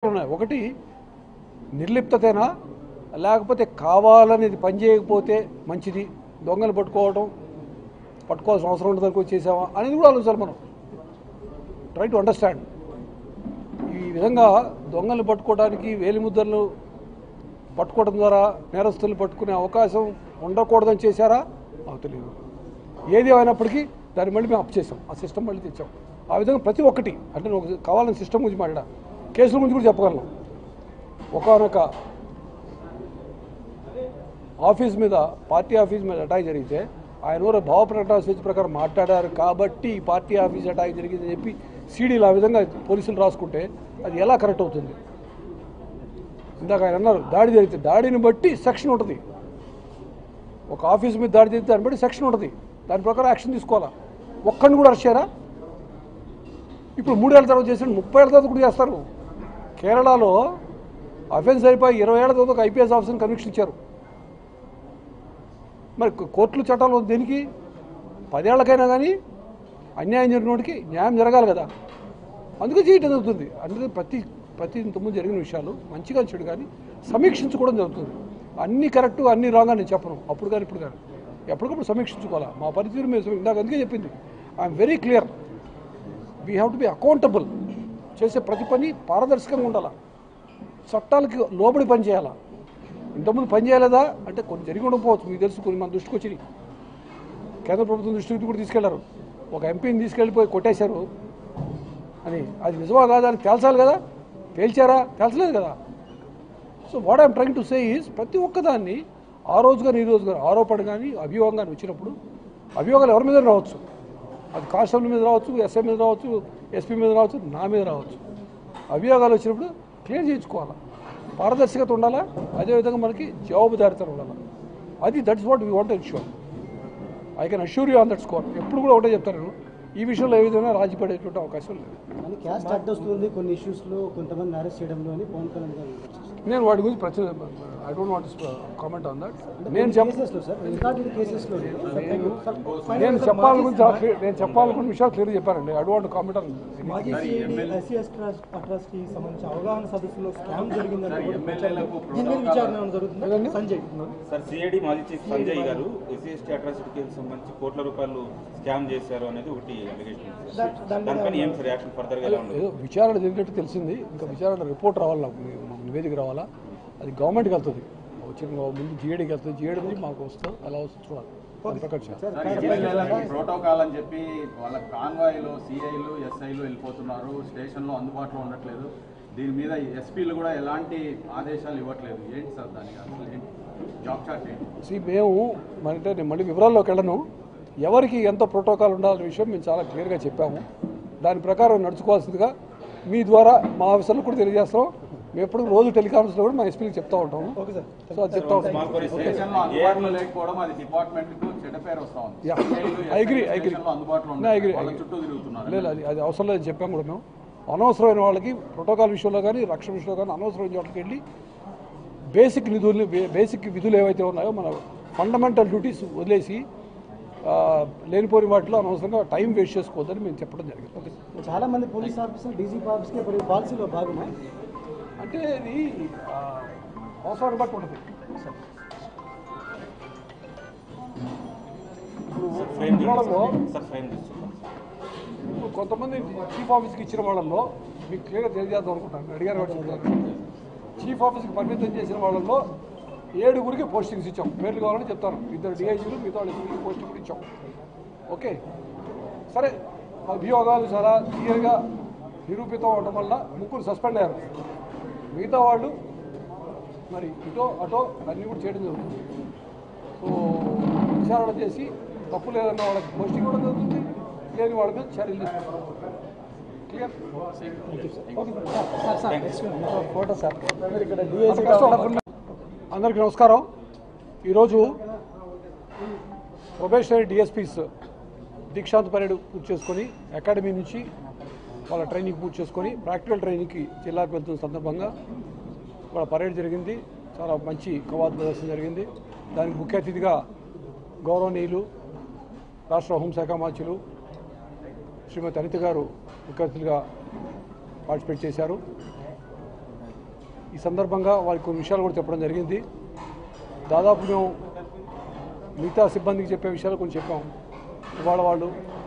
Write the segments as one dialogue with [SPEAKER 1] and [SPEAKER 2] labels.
[SPEAKER 1] ఉన్నాయి. ఒకటి నిర్లిప్తతేనా, లేకపోతే కావాలని పని చేయకపోతే మంచిది, దొంగలు పట్టుకోవాల్సిన అవసరం ఉండదని చేసావా అనేది కూడా ఆలోచించాలి మనం. Try to understand. ఈ విధంగా దొంగలు పట్టుకోవడానికి వేలిముద్రలు పట్టుకోవడం ద్వారా నేరస్తులు పట్టుకునే అవకాశం ఉండకూడదని చేశారా నాకు తెలియదు. ఏది అయినప్పటికీ దాన్ని మళ్ళీ మేము అప్ చేసాం, ఆ సిస్టమ్ మళ్ళీ తెచ్చాం. ఆ విధంగా ప్రతి ఒక్కటి అంటే నువ్వు కావాలని సిస్టమ్ గురించి మాట్లాడా, కేసుల గురించి కూడా చెప్పగలను. ఒకనొక ఆఫీస్ మీద, పార్టీ ఆఫీస్ మీద అటాక్ జరిగితే ఆయన ఊరు భావ ప్రకటన స్వేచ్ఛ ప్రకారం మాట్లాడారు కాబట్టి పార్టీ ఆఫీస్ అటాక్ జరిగిందని చెప్పి సీడీలు ఆ విధంగా పోలీసులు రాసుకుంటే అది ఎలా కరెక్ట్ అవుతుంది? ఇందాక ఆయన అన్నారు దాడి జరిగితే దాడిని బట్టి సెక్షన్ ఉంటుంది. ఒక ఆఫీస్ మీద దాడి జరిగితే దాన్ని బట్టి సెక్షన్ ఉంటుంది, దాని ప్రకారం యాక్షన్ తీసుకోవాలా. ఒక్కడిని కూడా అరెస్ట్ చేయరా? ఇప్పుడు 3 ఏళ్ల తర్వాత చేసి 30 ఏళ్ల తర్వాత కూడా చేస్తారు. కేరళలో అఫెన్స్ అయిపోయి 20 ఏళ్ల తర్వాత ఒక ఐపీఎస్ ఆఫీసర్ని కన్విక్షన్ ఇచ్చారు. మరి కోర్టులు చట్టాలు దేనికి? 10 ఏళ్లకైనా కానీ అన్యాయం జరిగినోడికి న్యాయం జరగాలి కదా, అందుకే చేయటం జరుగుతుంది. అందుకే ప్రతి ఇంతకుముందు జరిగిన విషయాలు మంచిగా చెడు కానీ సమీక్షించుకోవడం జరుగుతుంది. అన్నీ కరెక్టు అన్నీ రాంగ్ అని నేను చెప్పను, అప్పుడు కానీ ఇప్పుడు కానీ ఎప్పటికప్పుడు సమీక్షించుకోవాలా. మా పరిస్థితి మేము ఇందాక అందుకే చెప్పింది, I'm very clear, we have to be accountable. చేసే ప్రతి పని పారదర్శకంగా ఉండాలా, చట్టాలకి లోబడి పని చేయాలా. ఇంతకుముందు పని చేయలేదా అంటే కొన్ని జరిగి ఉండకపోవచ్చు, మీకు తెలుసు, కొన్ని మన దృష్టికి వచ్చినాయి. కేంద్ర ప్రభుత్వం దృష్టికి కూడా తీసుకెళ్లారు. ఒక ఎంపీని తీసుకెళ్ళిపోయి కొట్టేశారు అని, అది నిజమా కాదా అని తేల్చాలి కదా. తేల్చారా? తేల్చలేదు కదా. So what I'm trying to say is ప్రతి ఒక్కదాన్ని ఆ రోజు కానీ ఈ రోజు కానీ ఆరోపణ కానీ అభియోగం కానీ వచ్చినప్పుడు అభియోగాలు ఎవరి మీద రావచ్చు, అది కానిస్టేబుల్ మీద రావచ్చు, ఎస్ఐ మీద రావచ్చు, ఎస్పీ మీద రావచ్చు, నా మీద రావచ్చు. అభియోగాలు వచ్చినప్పుడు క్లియర్ చేయించుకోవాలా, పారదర్శకత ఉండాలా, అదేవిధంగా మనకి జవాబుదారితనం ఉండాలా. That's what we want to ensure. I can assure you on that score. ఎప్పుడు కూడా ఒకటే చెప్తాను, ఈ విషయంలో ఏ విధంగా రాజీ పడేటువంటి అవకాశం లేదు.
[SPEAKER 2] కొన్ని ఇష్యూస్లో కొంతమంది అరెస్ట్ చేయడంలో పవన్ కళ్యాణ్ గారు
[SPEAKER 1] నేను వాటి గురించి I don't want to comment on that. నేను చెప్పాలనుకున్న విషయాలు క్లియర్ చెప్పానండి. I don't want to comment on.
[SPEAKER 2] సంబంధించి అవగాహన సదస్సులో స్కామ్ జరిగిందని సంజయ్
[SPEAKER 3] సార్, సిఐడి మాజీ చీఫ్ సంజయ్ గారు ఎస్సీ ఎస్టీ అట్రాసిటీ కేసు సంబంధించి కోట్ల రూపాయలు స్కామ్ చేశారు అనేది ఒకటి అలిగేషన్. దానిపైన ఏం సార్ యాక్షన్ ఫర్దర్గా ఎలా ఉండదు?
[SPEAKER 1] విచారణ జరిగినట్టు తెలిసింది, ఇంకా విచారణ రిపోర్ట్ రావాలి, నాకు నివేదిక రావాలా. అది గవర్నమెంట్కి వెళ్తుంది, వచ్చిన ముందు జిఏడికి వెళ్తుంది, జిఏడి నుంచి మాకు వస్తుంది, అలా వస్తుంది చూడాలి.
[SPEAKER 4] ప్రోటోకాల్ అని చెప్పి వాళ్ళ కాన్వాయ్లో సిఐలు ఎస్ఐలు వెళ్ళిపోతున్నారు, స్టేషన్లో అందుబాటులో ఉండట్లేదు. దీని మీద ఎస్పీలు కూడా ఎలాంటి ఆదేశాలు ఇవ్వట్లేదు. ఏంటి సార్ దానికి అసలు ఏంటి జాబ్ చార్ట్ ఏంటి?
[SPEAKER 1] మేము అంటే నేను మళ్ళీ వివరాల్లోకి వెళ్ళను. ఎవరికి ఎంత ప్రోటోకాల్ ఉండాలనే విషయం మేము చాలా క్లియర్గా చెప్పాము. దాని ప్రకారం నడుచుకోవాల్సిందిగా మీ ద్వారా మా ఆఫీసర్లు కూడా తెలియజేస్తాం. మేము ఎప్పుడు రోజు టెలికాన్ఫరెన్స్లో కూడా మా ఎస్పీకి చెప్తా ఉంటాము. సో అది చెప్తా ఉంటాం. లేదు, అది అవసరం లేదని చెప్పాము కూడా మేము. అనవసరమైన వాళ్ళకి ప్రోటోకాల్ విషయంలో కానీ రక్షణ విషయంలో కానీ అనవసరమైన చోట్లకి వెళ్ళి బేసిక్ విధులు ఏవైతే ఉన్నాయో మన ఫండమెంటల్ డ్యూటీస్ వదిలేసి లేనిపోని వాటిలో అనవసరంగా టైం వేస్ట్ చేసుకోవద్దని మేము చెప్పడం జరిగింది.
[SPEAKER 2] చాలా మంది పోలీస్ ఆఫీసర్ డీజీపీ ఆఫీస్కి పాలసీలో భాగమా
[SPEAKER 1] అంటే ఇది అవసరాన్ని బట్టి ఉంటుంది. ఇప్పుడు కొంతమంది చీఫ్ ఆఫీస్కి ఇచ్చిన వాళ్ళల్లో మీకు క్లియర్గా తెలియజేద్దాం అనుకుంటాను, అడిగారు. చీఫ్ ఆఫీస్కి పరిమితం చేసిన వాళ్ళల్లో 7గురికి పోస్టింగ్స్ ఇచ్చాం. పేర్లు కావాలని చెప్తాను. 2 డిఐజీలు, మిగతా వాళ్ళకి పోస్టింగ్ కూడా ఇచ్చాం. ఓకే, సరే. అభియోగాలు చాలా క్లియర్గా నిరూపితం అవడం వల్ల 3 సస్పెండ్ అయ్యారు. మిగతా వాళ్ళు మరి ఇటో అటో అన్నీ కూడా చేయడం జరుగుతుంది. సో విచారణ చేసి తప్పు లేదన్న వాళ్ళకి పోస్టింగ్ ఇవ్వడం జరుగుతుంది, లేని వాళ్ళ మీద చర్యలు తీసుకుంటారు. క్లియర్? అందరికీ నమస్కారం. ఈరోజు ప్రొబేషనరీ డిఎస్పీస్ దీక్షాంత్ పరేడ్ పూర్తి చేసుకొని అకాడమీ నుంచి వాళ్ళ ట్రైనింగ్ పూర్తి చేసుకొని ప్రాక్టికల్ ట్రైనింగ్కి జిల్లాకు వెళ్తున్న సందర్భంగా వాళ్ళ పరేడ్ జరిగింది. చాలా మంచి కవాతు ప్రదర్శన జరిగింది. దానికి ముఖ్య అతిథిగా గౌరవనీయులు రాష్ట్ర హోంశాఖ మంత్రులు శ్రీమతి అనిత గారు ముఖ్య అతిథిగా పార్టిసిపేట్ చేశారు. ఈ సందర్భంగా వారికి కొన్ని విషయాలు కూడా చెప్పడం జరిగింది. దాదాపు మేము మిగతా సిబ్బందికి చెప్పే విషయాలు కొంచెం చెప్పాము. ఇవాళ వాళ్ళు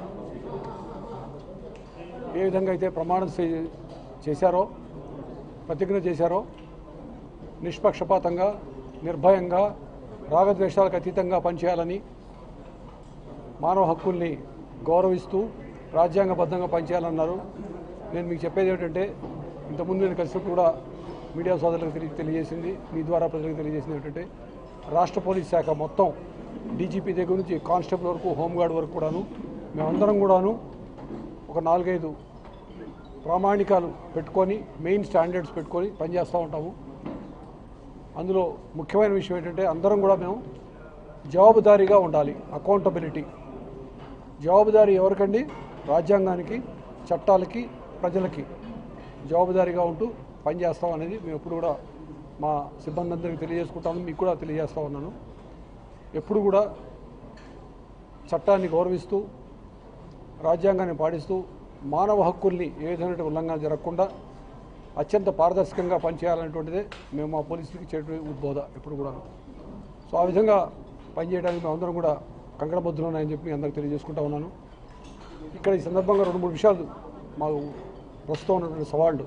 [SPEAKER 1] ఏ విధంగా అయితే ప్రమాణం చేశారో, ప్రతిజ్ఞ చేశారో, నిష్పక్షపాతంగా, నిర్భయంగా, రాగద్వేషాలకు అతీతంగా పనిచేయాలని, మానవ హక్కుల్ని గౌరవిస్తూ రాజ్యాంగబద్ధంగా పనిచేయాలన్నారు. నేను మీకు చెప్పేది ఏమిటంటే, ఇంతకుముందు నేను కలిసినప్పుడు కూడా మీడియా సోదరులకు తెలియజేసింది, మీ ద్వారా ప్రజలకు తెలియజేసింది ఏమిటంటే, రాష్ట్ర పోలీస్ శాఖ మొత్తం డీజీపీ దగ్గర నుంచి కానిస్టేబుల్ వరకు, హోంగార్డ్ వరకు కూడాను మేమందరం కూడాను ఒక 4-5 ప్రామాణికాలు పెట్టుకొని, మెయిన్ స్టాండర్డ్స్ పెట్టుకొని పనిచేస్తూ ఉంటాము. అందులో ముఖ్యమైన విషయం ఏంటంటే, అందరం కూడా మేము జవాబుదారీగా ఉండాలి. అకౌంటబిలిటీ. జవాబుదారీ ఎవరికండి? రాజ్యాంగానికి, చట్టాలకి, ప్రజలకి జవాబుదారీగా ఉంటూ పనిచేస్తాం అనేది మేము ఎప్పుడు కూడా మా సిబ్బంది అందరికీ తెలియజేసుకుంటాము. మీకు కూడా తెలియజేస్తూ ఉన్నాను. ఎప్పుడు కూడా చట్టాన్ని గౌరవిస్తూ, రాజ్యాంగాన్ని పాటిస్తూ, మానవ హక్కుల్ని ఏ విధమైన ఉల్లంఘన జరగకుండా అత్యంత పారదర్శకంగా పనిచేయాలనేటువంటిదే మేము మా పోలీసులకి చేయడం ఉద్బోధ ఎప్పుడు కూడా. సో ఆ విధంగా పనిచేయడానికి మేమందరం కూడా కంకణబద్ధులు ఉన్నాయని చెప్పి మీ అందరికీ తెలియజేసుకుంటా ఉన్నాను. ఇక్కడ ఈ సందర్భంగా 2-3 విషయాలు మాకు ప్రస్తుతం ఉన్నటువంటి సవాళ్ళు.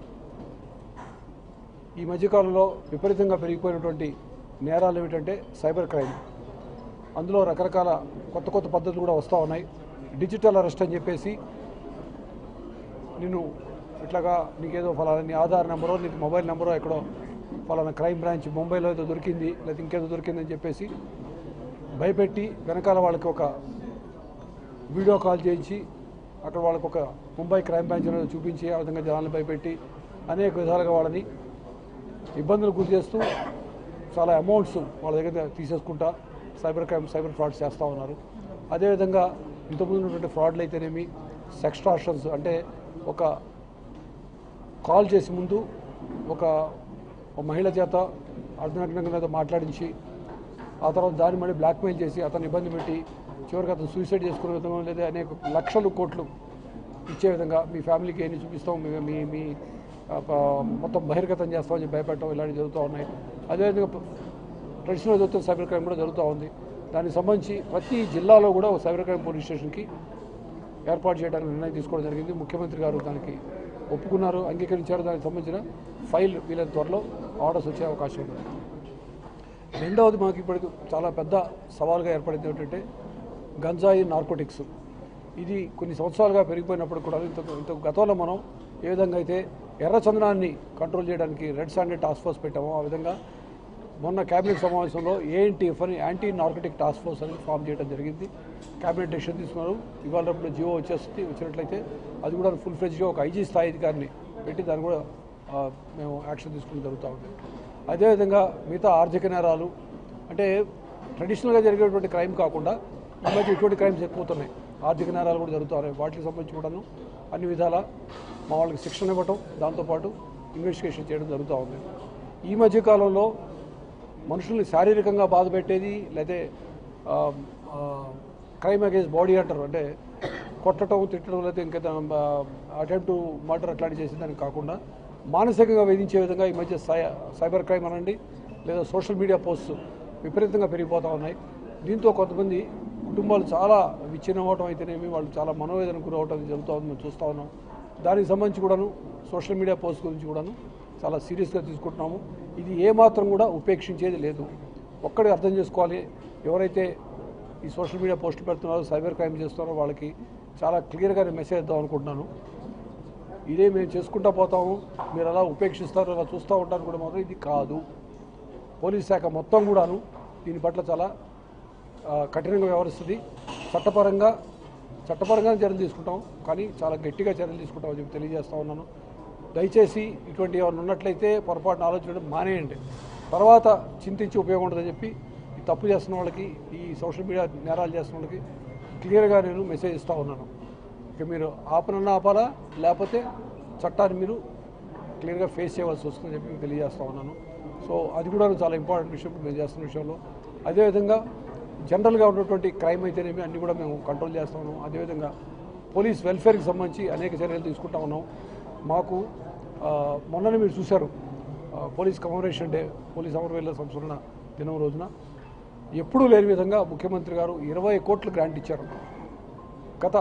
[SPEAKER 1] ఈ మధ్యకాలంలో విపరీతంగా పెరిగిపోయినటువంటి నేరాలు ఏమిటంటే సైబర్ క్రైమ్. అందులో రకరకాల కొత్త పద్ధతులు కూడా వస్తూ ఉన్నాయి. డిజిటల్ అరెస్ట్ అని చెప్పేసి నిన్ను ఇట్లాగా నీకేదో ఫలానా నీ ఆధార్ నెంబరో, నీకు మొబైల్ నెంబరో ఎక్కడో ఫలానా క్రైమ్ బ్రాంచ్ ముంబైలో ఏదో దొరికింది, లేదా ఇంకేదో దొరికిందని చెప్పేసి భయపెట్టి వెనకాల వాళ్ళకి ఒక వీడియో కాల్ చేయించి అక్కడ వాళ్ళకి ఒక ముంబై క్రైమ్ బ్రాంచ్ అనేది చూపించి ఆ విధంగా జనాలను భయపెట్టి అనేక విధాలుగా వాళ్ళని ఇబ్బందులు గురి చేస్తూ చాలా అమౌంట్స్ వాళ్ళ దగ్గర తీసేసుకుంటా సైబర్ క్రైమ్, సైబర్ ఫ్రాడ్స్ చేస్తూ ఉన్నారు. అదేవిధంగా ఇంతకుముందు ఉన్నటువంటి ఫ్రాడ్లు అయితేనేమి, సెక్స్టార్షన్స్ అంటే ఒక కాల్ చేసి ముందు ఒక మహిళ చేత అర్ధనగ్నంగా మాట్లాడించి ఆ తర్వాత దాన్ని మళ్ళీ బ్లాక్మెయిల్ చేసి అతను ఇబ్బంది పెట్టి చివరికి అతను సూసైడ్ చేసుకునే విధంగా, లేదా అనేక లక్షలు కోట్లు ఇచ్చే విధంగా మీ ఫ్యామిలీకి ఏమి చూపిస్తాం, మీ మొత్తం బహిర్గతం చేస్తామని చెప్పి భయపెట్టడం ఇలాంటివి జరుగుతూ ఉన్నాయి. అదేవిధంగా ట్రెడిషనల్ జరుగుతున్న సైబర్ క్రైమ్ కూడా జరుగుతూ ఉంది. దానికి సంబంధించి ప్రతి జిల్లాలో కూడా ఒక సైబర్ క్రైమ్ పోలీస్ స్టేషన్కి ఏర్పాటు చేయడానికి నిర్ణయం తీసుకోవడం జరిగింది. ముఖ్యమంత్రి గారు దానికి ఒప్పుకున్నారు, అంగీకరించారు. దానికి సంబంధించిన ఫైల్ వీళ్ళ త్వరలో ఆర్డర్స్ వచ్చే అవకాశం ఉంది. రెండవది మాకు ఇప్పటికి చాలా పెద్ద సవాల్గా ఏర్పడింది ఏంటంటే గంజాయి, నార్కోటిక్స్. ఇది కొన్ని సంవత్సరాలుగా పెరిగిపోయినప్పుడు కూడా ఇంత గతంలో మనం ఏ విధంగా అయితే ఎర్రచందనాన్ని కంట్రోల్ చేయడానికి రెడ్ శాండెడ్ టాస్క్ ఫోర్స్ పెట్టామో, ఆ విధంగా మొన్న క్యాబినెట్ సమావేశంలో ఏఎన్టీఎఫ్ అని యాంటీ నార్కోటిక్ టాస్క్ ఫోర్స్ అని ఫామ్ చేయడం జరిగింది. క్యాబినెట్ డెసిషన్ తీసుకున్నారు. ఇవాళ రేపు జియో వచ్చినట్లయితే అది కూడా ఫుల్ ఫ్లెడ్జ్గా ఒక ఐజీ స్థాయి అధికారిని పెట్టి దాన్ని కూడా మేము యాక్షన్ తీసుకోవడం జరుగుతూ ఉంది. అదేవిధంగా మిగతా ఆర్థిక నేరాలు అంటే ట్రెడిషనల్గా జరిగేటువంటి క్రైమ్ కాకుండా ఈ మధ్య ఇటువంటి క్రైమ్స్ ఎక్కువవుతున్నాయి. ఆర్థిక నేరాలు కూడా జరుగుతున్నాయి. వాటికి సంబంధించి కూడాను అన్ని విధాల మా వాళ్ళకి శిక్షణ ఇవ్వటం, దాంతోపాటు ఇన్వెస్టిగేషన్ చేయడం జరుగుతూ ఉంది. ఈ మధ్యకాలంలో మనుషుల్ని శారీరకంగా బాధ పెట్టేది, లేదా క్రైమ్ అగేన్స్ బాడీ అంటారు, అంటే కొట్టడం, తిట్టడం, లేదా ఇంకా అటెంప్ట్ టు మర్డర్ అట్లాంటి చేసేదానికి కాకుండా మానసికంగా వేధించే విధంగా ఈ మధ్య సైబర్ క్రైమ్ అనండి, లేదా సోషల్ మీడియా పోస్ట్స్ విపరీతంగా పెరిగిపోతూ ఉన్నాయి. దీంతో కొంతమంది కుటుంబాలు చాలా విచ్ఛిన్నమవటం అయితేనేమి, వాళ్ళు చాలా మనోవేదన గురవటం జరుగుతూ ఉంది, మేము చూస్తూ ఉన్నాం. దానికి సంబంధించి కూడాను సోషల్ మీడియా పోస్ట్ గురించి కూడాను చాలా సీరియస్గా తీసుకుంటున్నాము. ఇది ఏమాత్రం కూడా ఉపేక్షించేది లేదు. ఒక్కడే అర్థం చేసుకోవాలి, ఎవరైతే ఈ సోషల్ మీడియా పోస్టులు పెడుతున్నారో, సైబర్ క్రైమ్ చేస్తున్నారో వాళ్ళకి చాలా క్లియర్గా నేను మెసేజ్ ఇద్దాం అనుకుంటున్నాను. ఇదే మేము చేసుకుంటూ పోతాము, మీరు అలా ఉపేక్షిస్తారు, అలా చూస్తూ ఉంటారు కూడా మాత్రం ఇది కాదు. పోలీస్ శాఖ మొత్తం కూడాను దీని పట్ల చాలా కఠినంగా వ్యవహరిస్తుంది. చట్టపరంగా చర్యలు తీసుకుంటాం, కానీ చాలా గట్టిగా చర్యలు తీసుకుంటామని చెప్పి తెలియజేస్తూ ఉన్నాను. దయచేసి ఇటువంటి ఏమైనా ఉన్నట్లయితే పొరపాటున ఆలోచించడం మానేయండి. తర్వాత చింతించి ఉపయోగం ఉండదని చెప్పి ఈ తప్పు చేస్తున్న వాళ్ళకి, ఈ సోషల్ మీడియా నేరాలు చేస్తున్న వాళ్ళకి క్లియర్గా నేను మెసేజ్ ఇస్తూ ఉన్నాను. ఇక మీరు ఆపనన్నా ఆపాలా, లేకపోతే చట్టాన్ని మీరు క్లియర్గా ఫేస్ చేయవలసి వస్తుందని చెప్పి మీకు తెలియజేస్తూ ఉన్నాను. సో అది కూడా చాలా ఇంపార్టెంట్ విషయం మేము చేస్తున్న విషయంలో. అదేవిధంగా జనరల్గా ఉన్నటువంటి క్రైమ్ అయితేనేమి అన్నీ కూడా మేము కంట్రోల్ చేస్తూ ఉన్నాం. అదేవిధంగా పోలీస్ వెల్ఫేర్కి సంబంధించి అనేక చర్యలు తీసుకుంటా ఉన్నాం. మాకు మొన్ననే మీరు చూశారు, పోలీస్ కమమరేషన్ డే, పోలీస్ అమరవీరుల సంస్మరణ దినం రోజున ఎప్పుడూ లేని విధంగా ముఖ్యమంత్రి గారు 20 కోట్లు గ్రాంట్ ఇచ్చారు. గత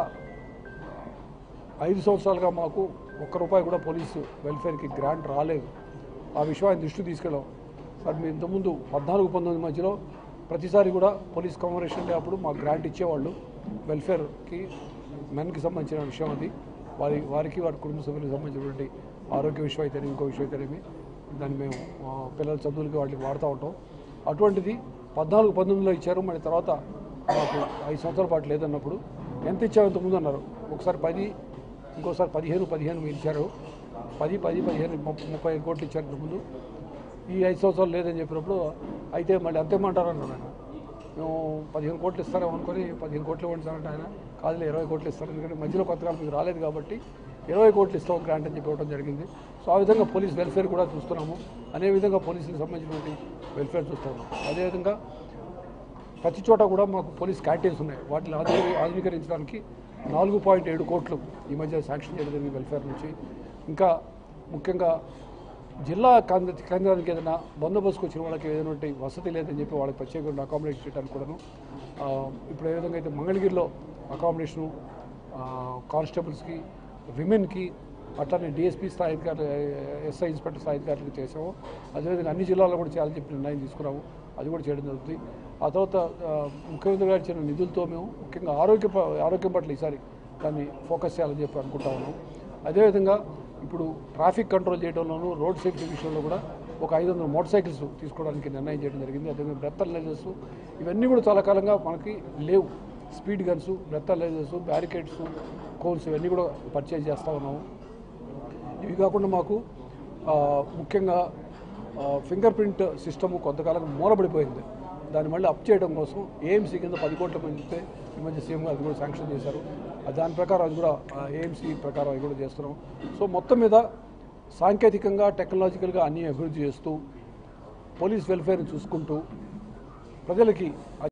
[SPEAKER 1] 5 సంవత్సరాలుగా మాకు ₹1 కూడా పోలీసు వెల్ఫేర్కి గ్రాంట్ రాలేదు. ఆ విషయాన్ని దృష్టికి తీసుకెళ్ళాం. సార్ మీ ఇంతకుముందు 14-19 మధ్యలో ప్రతిసారి కూడా పోలీస్ కమమరేషన్ డే అప్పుడు మాకు గ్రాంట్ ఇచ్చేవాళ్ళు. వెల్ఫేర్కి మెన్కి సంబంధించిన విషయం అది. వారికి వారి కుటుంబ సభ్యులకు సంబంధించినటువంటి ఆరోగ్య విషయం అయితే ఇంకో విషయం అయితేనేమి దాన్ని మేము పిల్లల చదువులకి వాటికి వాడుతూ ఉంటాం. అటువంటిది 14-19లో ఇచ్చారు. మరి తర్వాత మాకు 5 సంవత్సరాల పాటు లేదన్నప్పుడు ఎంత ఇచ్చారు ఇంతకుముందు అన్నారు. ఒకసారి 10, ఇంకోసారి 15 మీరు ఇచ్చారు. 10, 15, 35 కోట్లు ఇచ్చారు ఇంతకుముందు. ఈ 5 సంవత్సరాలు లేదని చెప్పినప్పుడు అయితే మళ్ళీ అంతేమంటారు అన్నాడు ఆయన. మేము 15 కోట్లు ఇస్తారేమో అనుకొని 15 కోట్లు ఇవ్వండి సార్ అంటే ఆయన కాదులే 20 కోట్లు ఇస్తారు, ఎందుకంటే మధ్యలో కొంతకాలం మీకు రాలేదు కాబట్టి 20 కోట్లు ఇస్తాం గ్రాంట్ అని చెప్పి ఇవ్వడం జరిగింది. సో ఆ విధంగా పోలీస్ వెల్ఫేర్ కూడా చూస్తున్నాము. అదే విధంగా పోలీసులకు సంబంధించినటువంటి వెల్ఫేర్ చూస్తున్నాము. అదేవిధంగా ప్రతి చోట కూడా మాకు పోలీస్ క్యాంటీన్స్ ఉన్నాయి. వాటిని ఆధునీకరించడానికి 4.7 కోట్లు ఈ మధ్య శాంక్షన్ చేయడం జరిగింది వెల్ఫేర్ నుంచి. ఇంకా ముఖ్యంగా జిల్లా కేంద్రానికి ఏదైనా బందోబస్తుకు వచ్చిన వాళ్ళకి ఏదైనా వసతి లేదని చెప్పి వాళ్ళకి ప్రత్యేకంగా అకామిడేషన్ చేయడానికి కూడాను ఇప్పుడు ఏ విధంగా అయితే మంగళగిరిలో అకామిడేషను కానిస్టేబుల్స్కి, విమెన్కి, అట్లానే డిఎస్పీ స్థాయి అధికారులు, ఎస్ఐ ఇన్స్పెక్టర్ స్థాయి అధికారులకు చేసాము. అదేవిధంగా అన్ని జిల్లాల్లో కూడా చేయాలని చెప్పి నిర్ణయం తీసుకున్నాము. అది కూడా చేయడం జరుగుతుంది. ఆ తర్వాత ముఖ్యమంత్రి గారు ఇచ్చిన నిధులతో మేము ముఖ్యంగా ఆరోగ్యం పట్ల ఈసారి దాన్ని ఫోకస్ చేయాలని చెప్పి అనుకుంటా ఉన్నాం. అదేవిధంగా ఇప్పుడు ట్రాఫిక్ కంట్రోల్ చేయడంలోనూ రోడ్ సేఫ్టీ విషయంలో కూడా ఒక 500 మోటార్ సైకిల్స్ తీసుకోవడానికి నిర్ణయం చేయడం జరిగింది. అదేవిధంగా బ్రెత్ అనలైజర్స్ ఇవన్నీ కూడా చాలా కాలంగా మనకి లేవు. Speed guns, breath analysers, barricades, cones ఇవన్నీ కూడా పర్చేజ్ చేస్తూ ఉన్నాము. ఇవి కాకుండా మాకు ముఖ్యంగా ఫింగర్ ప్రింట్ సిస్టము కొంతకాలంగా మూలబడిపోయింది. దాన్ని మళ్ళీ అప్ చేయడం కోసం ఏఎంసీ కింద 10 కోట్ల మందితే ఈ మధ్య సీఎం గారు కూడా శాంక్షన్ చేశారు. దాని ప్రకారం అది కూడా ఏఎంసీ ప్రకారం అది కూడా చేస్తున్నాం. సో మొత్తం మీద సాంకేతికంగా, టెక్నాలజికల్గా అన్నీ అభివృద్ధి చేస్తూ పోలీస్ వెల్ఫేర్ని చూసుకుంటూ ప్రజలకి